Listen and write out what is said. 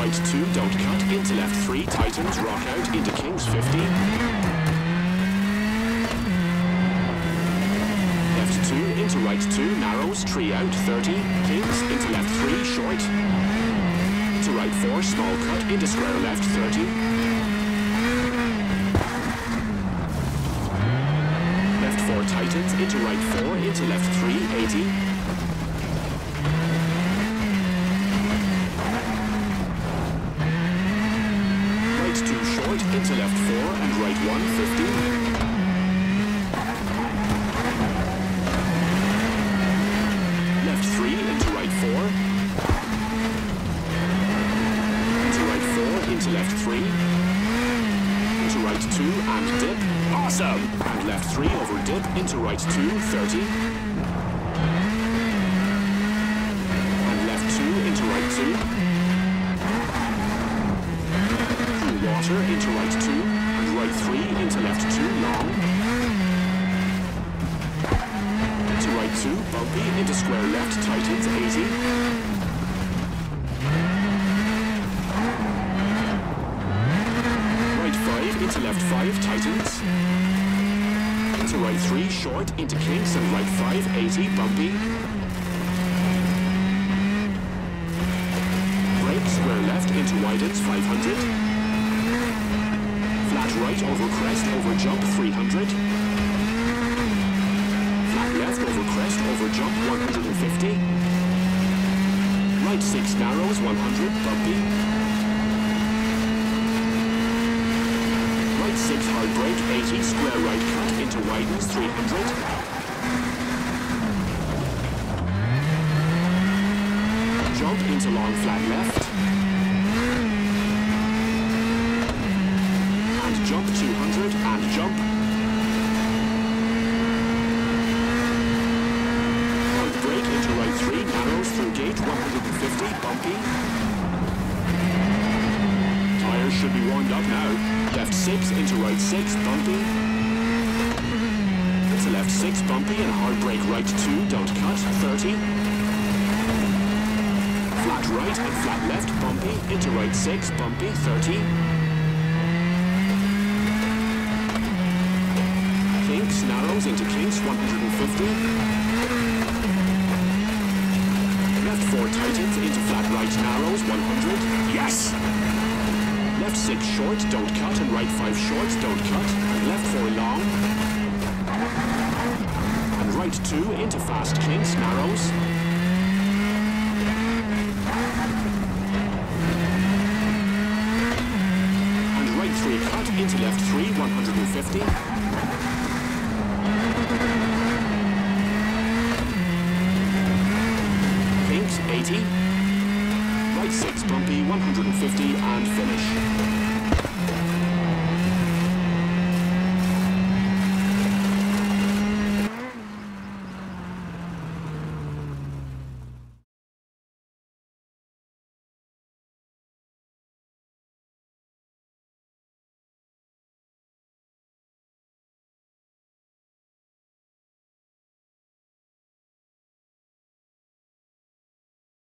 right 2, don't cut, into left 3, tightens, rock out, into kings 50. Left 2, into right 2, narrows, tree out, 30, kings, into left 3, short. To right 4, small cut, into square left, 30. Left 4, tightens, into right 4, into left 3, 80. Into left 4 and right 1, 50. Left 3 into right 4. Into right 4, into left 3. Into right 2 and dip. Awesome! And left 3 over dip, into right 2, 30. And left 2 into right 2. Water into right 2 and right 3 into left 2 long. Into right 2 bumpy into square left tightens 80. Right 5 into left 5 tightens. Into right 3 short into kinks and right 5 80 bumpy. Break square left into widens 500. Flat right over crest over jump 300. Flat left over crest over jump 150. Right 6 narrows 100 bumpy. Right 6 hard break 80 square right cut into widens 300. Jump into long flat left. Jump 200 and jump. Hard break into right 3, narrows through gate 150, bumpy. Tires should be warmed up now. Left 6 into right 6, bumpy. Into left 6, bumpy and hard break right 2, don't cut, 30. Flat right and flat left, bumpy. Into right 6, bumpy, 30. Kinks, narrows into kinks, 150. Left 4 tightens into flat right narrows, 100. Yes! Left 6 short, don't cut, and right 5 short, don't cut. And left 4 long. And right 2 into fast kinks, narrows. And right 3 cut into left 3, 150. Kinks 80. Right 6 bumpy, 150 and finish.